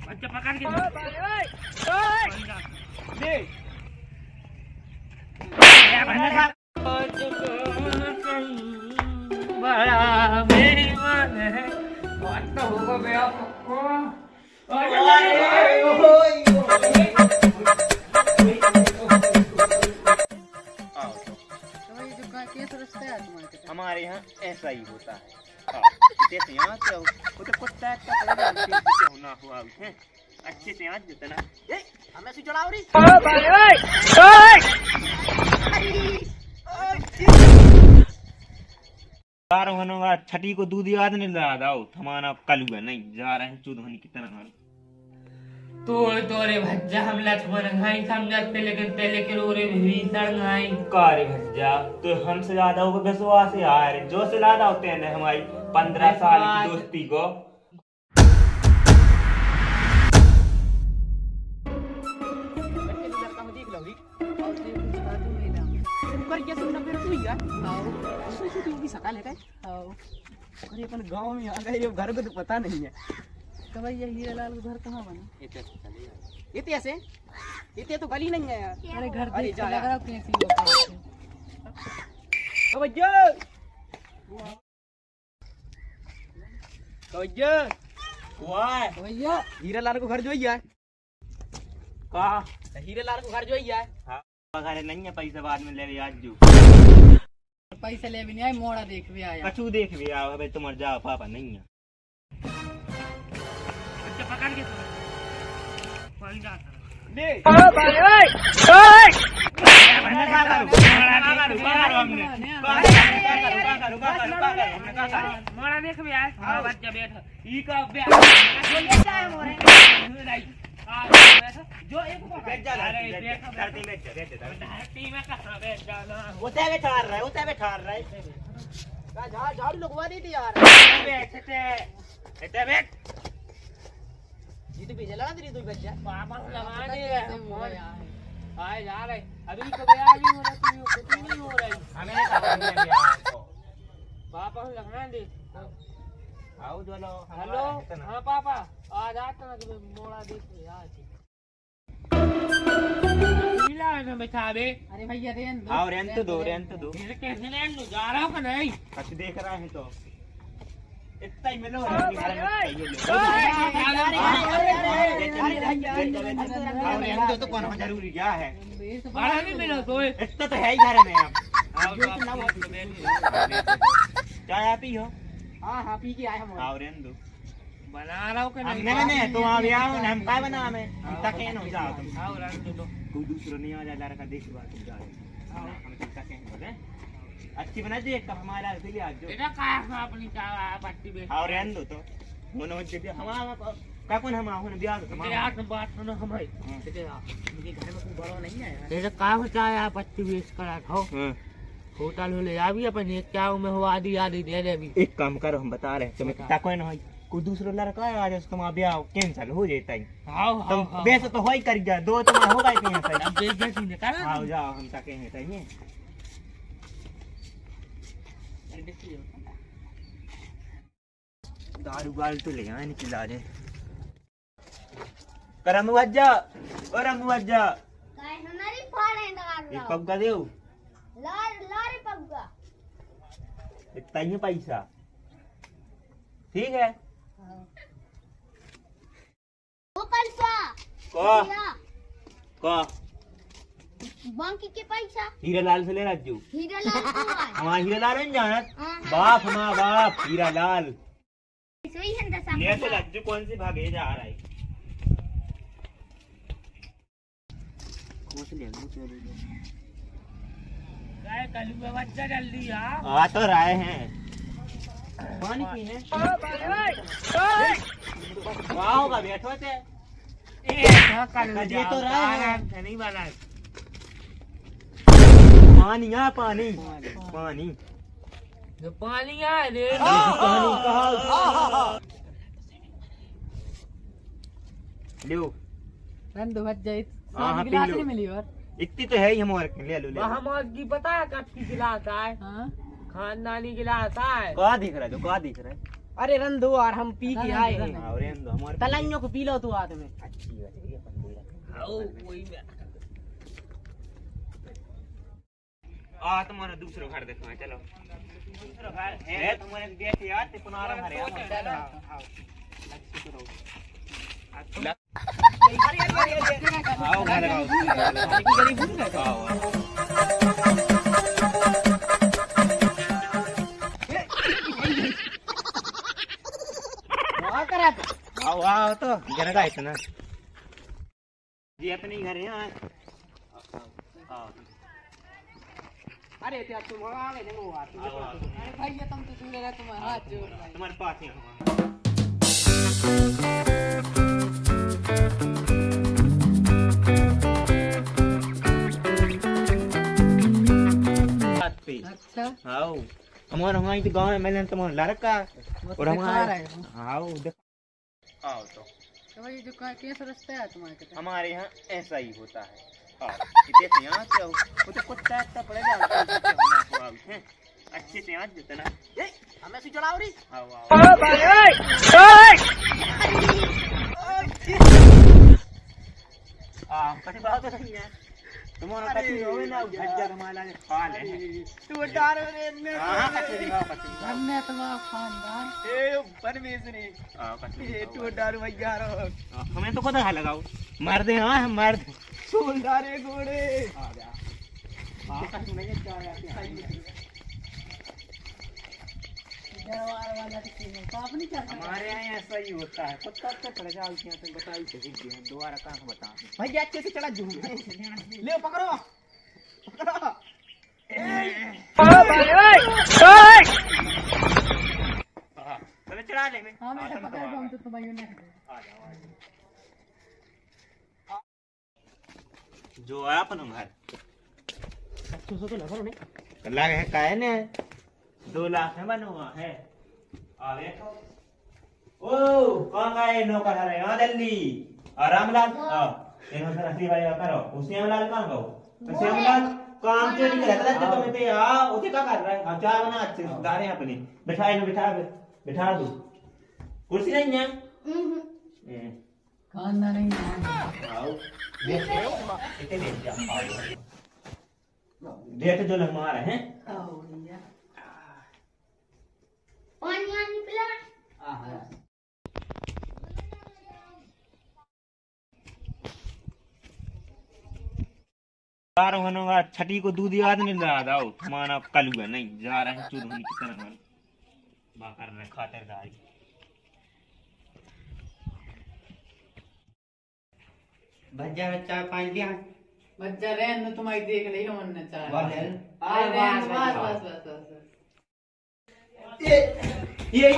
बच्चा पकड़ के बड़ा मेरी मान है तो होगा भैया हमारे यहाँ ऐसा ही होता है। जैसे यहाँ से वो तो कुत्ता होना हुआ है अच्छे से आज जितना हमें से चढ़ाओ रे छठी को दूध याद नहीं ला दाओ हमारा कलुआ नहीं जा रहे हैं चौधरी की तरह तोरे भज्जा हम लक्ष्मण घाई समझते लेकिन तेले के रोरे भीतर घाई कारे भज्जा तो हमसे ज्यादा होगा विश्वास है यार जो से ज्यादा होते हैं हमारी 15 साल की दोस्ती को अरे अपन गाँव में आ गए घर को तो पता नहीं है तो भैया हीरा लाल का घर कहाँ बना इतने तो गली नहीं है यार अरे घर देख के लग रहा कैसी भैया हीरा लाल को घर जो है कहा हीरा लाल को घर जो है घर नहीं है पैसा बाद में ले आज जो पैसा ले भी नहीं आए मोड़ा देख भी आया कछु देख भी आओ भाई तुम जाओ पापा नहीं है पकड़ के कोई जा मोड़ा देख भी आए बच्चा बैठ ई का जो लेता है मोरे जो एक बैठ जा अरे धरती में धरती में कहां बैठ जाना उते बैठा रहा है झाड़ू लगवा दी थी यार बैठ ये तो भेजा लगा दे तू बच्चा पापा लगा दे आए जा रहे अभी तो गया भी हो रहा है कुछ नहीं हो रहा है हमें पापा लगना दे आओ चलो हेलो हां पापा आ जाता ना तुम्हें मोड़ा देख यार मिला है बैठा दे अरे भैया रेन दो आओ रेन तो दो फिर कैसे रेन दो जा रहा हूं कि नहीं कुछ देख रहा है तो इतना ही मिलो तो कौन जरूरी क्या है बड़ा भी मिलो तो इतना तो है ही घर में चाय पी हो हाँ पी के आए हम आओ रेन दो बना रहा हूं कि नहीं नहीं तुम आ भी आओ हम काय बना हमें तके न हो जाओ तुम आओ रेन दो कोई दूसरा नहीं आ जाए लड़का देख बात तुम जाओ हम तके हो अच्छी बना दे एक हमारा इसलिए आज जो इधर का अपनी चावा पट्टी में और रहन दो तो होनो जे हमारा का कौन हम आहुन ब्याह तो यार तुम बात सुनो हमारी मुझे घर में कोई बड़ा नहीं है यार इधर का चावा पट्टी बेच कर खाओ होटल हो ले अभी अपन एक क्या में हो आधी दे दे अभी एक काम करो हम बता रहे तुम्हें ता कोई ना कोई दूसरा लड़का है आज तुम्हारा ब्याह कैंसिल हो जाता है हां वैसे तो होई कर गया दो तुम्हारा होगा ही नहीं सही अब बेच दे निकाल आओ जाओ हम तके हैं चाहिए दारू गाल तो ले आने की लाजे करम वज्जा काय हमारी फाड़ है दारू एक पग का देऊ लारे पग्गा इतना ही पैसा ठीक है वो पैसा को बाकी के पैसा हीरा लाल से ले राजू हीरा लाल को हाँ हीरा लाल नहीं जानत बाप हमारा बाप हीरा लाल सोई हंदा सा ले तो राजू कौन से भागे जा रहा है कौन से ले काय कल में बच्चा जल्दी आ तो रहे हैं पानी पीने वाह का बैठो थे ये तो रहा है नहीं बना पानी आ पानी जो पानी आ रे पानी कहाँ लो रन दो बच जाए हाँ, गिलास पी लो। नहीं मिली और इतनी तो है ही हमारे ले लो हमारे की पता है कब की गिलास है हाँ खानदानी गिलास है कहाँ दिख रहा है जो कहाँ दिख रहा है अरे रन दो और हम पी के आए हैं। और इन दो हमारे तलाइयों को पी लो तू हाथ में। अच्छी बात है, ये अपन दो रखा। आओ वही में तुम्हारा दूसरा घर देखो चलो। दूसरा घर है तुम्हारे देख यार ते पुनारा घर है। चलो आओ घर लगाओ। आओ आओ तो घर का इतना जी अपने घर है। आओ अरे क्या तुम आ गए देखो हाथ में। अरे भैया तुम तो दूर रहे, तुम्हारे हाथ जोड़ रहे। तुम्हारे पास ही अच्छा आओ हमारे हमारे तो गांव में मैंने तुम्हारा लड़का और हमारे आओ देखो। आओ तो भाई जो कैसे रास्ता है तुम्हारे हमारे यहाँ ऐसा ही होता है। इतने यहाँ से आओ वो तो कुछ टाइप का पड़ेगा हैं अच्छे से आज जितना हमें से चढ़ाओ रे। आओ आओ कटी बात तो नहीं है तुम्हारा कटी होवे ना भज्जा कमाला ने खा ले तू डार रे ने। हां कटी दिखाओ कटी हमने तुम्हारा खानदान ए परमेश्वरी कटी तू डार भैया रो। हमें तो पता है लगाओ मार दे। हां हम मार दे सुंदरे घोड़े आ गया। हां कटी नहीं क्या आते दरबार वाला तो आप नहीं चढ़ता। हमारे यहाँ ऐसा ही होता है कुत्ता से पड़ जाओ क्या तुम बताओ सही दिया दोबारा कहां बता भैया अच्छे से चढ़ा जूम ले पकड़ो पकड़ो। चलो चढ़ा ले मैं हां मैं पकड़ के हम तो तुम्हारी ने आ जाओ जो है अपन घर अच्छे से तो लगा नहीं लग है काहे ने 2 लाख है बनो है आ देखो ओ कौन का है नौकर है हां जल्दी रामलाल हां इन्हों से रसी भाई करो उसी में लाल कहां गो तो श्यामलाल काम क्यों नहीं करता तो तुम्हें ते हां उसे क्या कर रहा है हां चाय बना अच्छे से गाने अपने बैठा लो बैठा दो कुर्सी नहीं है खाना नहीं है। आओ इतने देख जा देख जो लग मार है आओ भैया पानी आनी पिला। होगा छठी को दूध याद नहीं ला दाओ माना कल हुआ नहीं जा रहे हैं चूर होने की तरह वाली बाकर में खातिरदारी भज्जा में चाय पानी दिया बच्चा रहन तो तुम्हारी देख ली हो मन चाह बस बस ये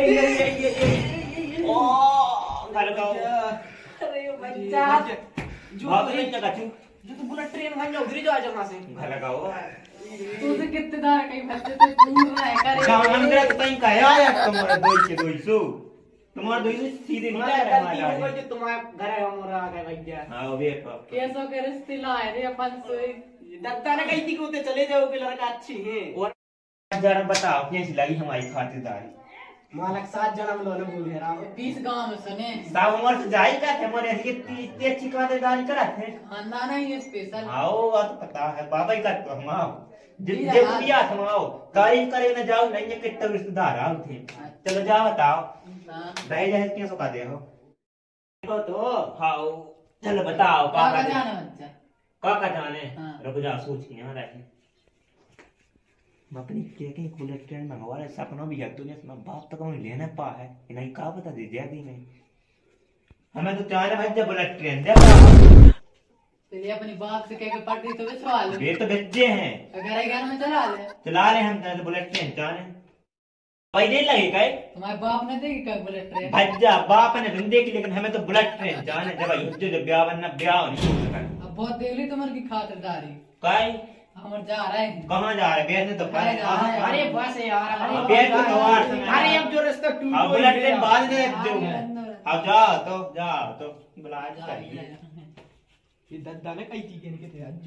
ओ घर का अरे बच्चा जो नहीं जगह चू जो तू बुलेट ट्रेन भाई उधर ही जा जमा से घर लगाओ तू से कितने दार कहीं बच्चे तो दूर रहा है करे सामान मेरा तो कहीं का यार तुम्हारा 200 तुम्हारा 200 सीधे नहीं जा रहा गलती हो हमारा गई जो तुम्हारे घर है मोरा आ गए भैया। हां वे कैसो के रिश्ते लाए रे अपन सोई दत्ता ने कही थी कि उते चले जाओ कि लड़का अच्छी है और जरा बताओ कैसी लगी हमारी खातिरदारी मालक 7 जन्म लो न बोले राम 20 गांव में सुने साहब उम्र से जाई का थे हमारे इतनी अच्छी खातिरदारी करा थे खानदान है ये स्पेशल। आओ आ तो पता है बाबा ही का तो हम आओ जब दिया तुम आओ तारीफ करे न जाओ नहीं कितने रिश्तेदार आओ थे चलो जाओ बताओ भाई जैसे कैसे का दे हो देखो तो हाओ चलो बताओ काका जाने बच्चा काका जाने हाँ। रुक जा सोच के यहां रहे अपनी के बुलेट ट्रेन मंगवा रहे सपनों भी है तूने अपना बाप तक हमें लेना पा है कि नहीं का बता दे दिया भी नहीं हमें तो चाहे भाई जब बुलेट ट्रेन दे तेरी अपनी बाप से कह के पढ़ तो बिछवा ले ये तो बच्चे हैं अगर घर में चला ले हम तो बुलेट ट्रेन चाहे भाई नहीं लगेगा तुम्हारे बाप ने देखी क्या बुलेट ट्रेन भज्जा बाप ने नहीं देखी लेकिन हमें तो बुलेट ट्रेन जाने जब युद्ध जब ब्याह बनना ब्याह नहीं हो सका अब बहुत देख ली तुम्हारी की खातिरदारी काई हम जा रहे हैं कहां जा रहे बेच ने तो अरे बस यार अरे बेच तो तोड़ अरे अब जो रास्ता टूट अब बुलेट ट्रेन बाद में जो अब जाओ तो बुला चाहिए ये दद्दा ने कई थी के थे अज्जू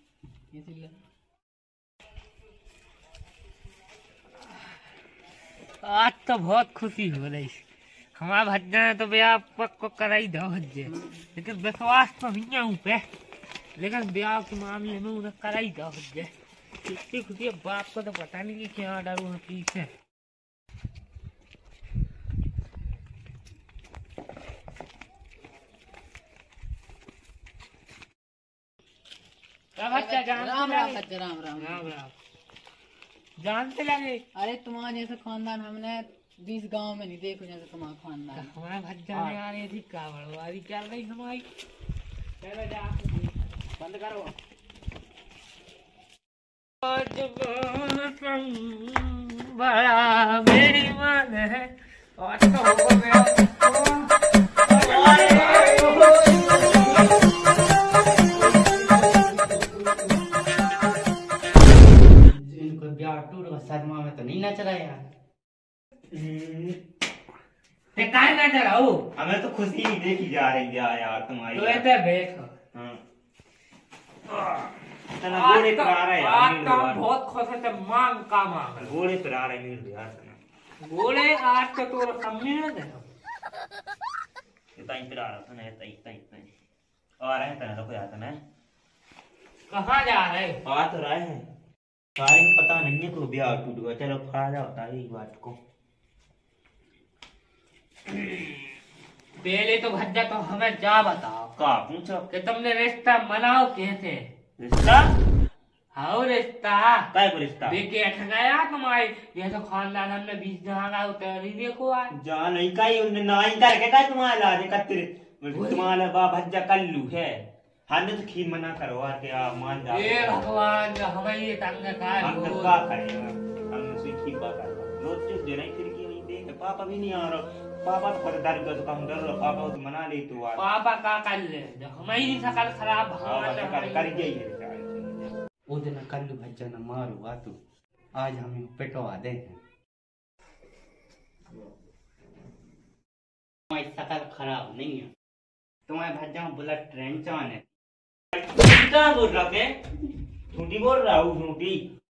ये सिल्ला आज तो बहुत खुशी हो रही। हमारा भज्जा ने तो ब्याह पक्को कराई दो भज्जे, लेकिन विश्वास तो नहीं है पे, लेकिन ब्याह के मामले में उन्हें कराई दो भज्जे। इतनी खुशी है, बाप को तो पता नहीं कि क्या डरू है पीछे। राम राम बच्चे, राम राम। राम राम। जानते लगे? अरे तुम्हारे जैसे खानदान हमने 20 गांव में नहीं देखो जैसे तुम्हारा खानदान। हमारा भज्जा ने आ रही थी कावड़वारी चल रही हमारी। चलो जा बंद करो। बड़ा मेरी मन है और तो हो गया। शर्मा में तो नहीं नच रहा यार। काहे ना चलाओ? हमें तो खुशी नहीं देखी जा रही है यार तुम्हारी। तो ऐसे बैठो। तना घोड़े पर आ रहा है आज यार। तो हम बहुत खुश है, तो मांग का मांग। घोड़े पर आ रहा है मीर यार तना। घोड़े आज तो तोरा सम्मिलन है। इतना पर आ रहा था ना, इतना आ रहे हैं तना, रुको यार तना। कहाँ जा रहे? आ तो रहे हैं सारे को पता नहीं है को ब्याह टूट गया। चलो फायदा होता है एक बात को। पहले तो भज्जा तो हमें जा बताओ का पूछो कि तुमने रिश्ता मनाओ कैसे? रिश्ता? हाँ रिश्ता। काय को रिश्ता? देखे अठ गया तुम्हारे ये तो खानदान हमने 20 जगह उतरी देखो आज। जा नहीं काई उन्हें नहीं करके काय तुम्हारा लाज कत्ते तुम्हारा बा भज्जा कल्लू है। हमने तो खीर मना करो और क्या मान जा। ये भगवान हमें ये तंग का हम तो का करेगा, हमने सुई खीर बा कर नोटिस देना फिर की नहीं दे। पापा भी नहीं आ रहा, पापा तो डर गया तो हम डर रहा। पापा तो मना ले तो आ पापा का कर ले हमारी शकल खराब भगवान ने कर गई है बेचारा। वो दिन कल्लू भज्जा न मारूगा तू, आज हमें पिटवा दे। तुम्हारी शकल खराब नहीं है, तुम्हारे भज्जा में बुलेट ट्रेन चान है। क्या बोल रहा है? झूठी बोल रहा हूँ, झूठी।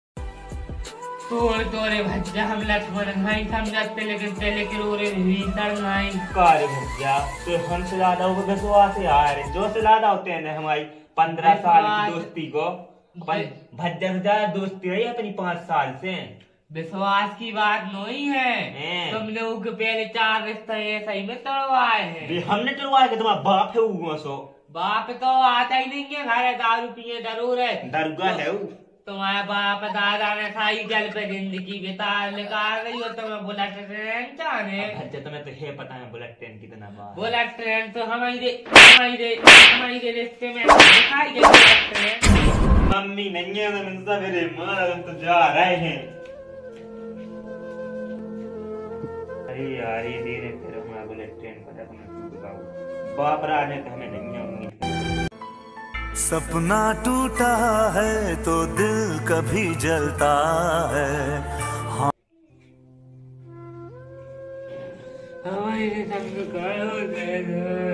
तोरे भज्जा हम लक्ष्मण नहीं समझते, लेकिन तेले के रोरे भीतर नहीं। कार भज्जा तो हमसे ज्यादा वो विश्वास है यार, जो से ज्यादा होते हैं ना हमारी 15 साल की दोस्ती को। भज्जा से ज्यादा दोस्ती रही अपनी 5 साल से। विश्वास की बात नहीं है, तुम लोगों के पहले 4 रिश्ते ऐसा ही में तोड़वाए हैं। हमने तोड़वाया कि तुम्हारा बाप है वो सो। बाप तो आता ही नहीं है घर, दारू पिए जरूर है। दरगाह है वो। तुम्हारे बाप दादा ने साइकिल पे जिंदगी बिता निकाल रही हो, तुम्हें बुलेट ट्रेन चाहे। भज्जा तुम्हें तो है पता है बुलेट ट्रेन कितना बात। बुलेट ट्रेन तो हमारे रिश्ते में दिखाई दे बुलेट ट्रेन। मम्मी नहीं है तो मेरे माँ हम तो जा रहे हैं। अरे यार ये धीरे फिर हमारा बुलेट ट्रेन पता तुम्हें बताओ। बाप राज तो हमें नहीं है उम्मीद। सपना टूटा है तो दिल कभी जलता है। हमारे संग करो